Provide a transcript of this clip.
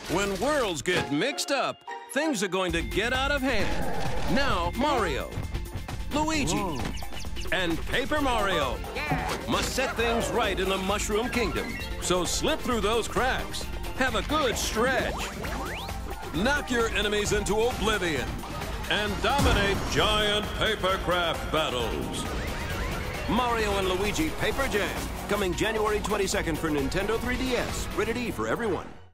When worlds get mixed up, things are going to get out of hand. Now, Mario, Luigi, and Paper Mario must set things right in the Mushroom Kingdom. So slip through those cracks. Have a good stretch. Knock your enemies into oblivion. And dominate giant papercraft battles. Mario and Luigi Paper Jam, coming January 22nd for Nintendo 3DS. Rated E for everyone.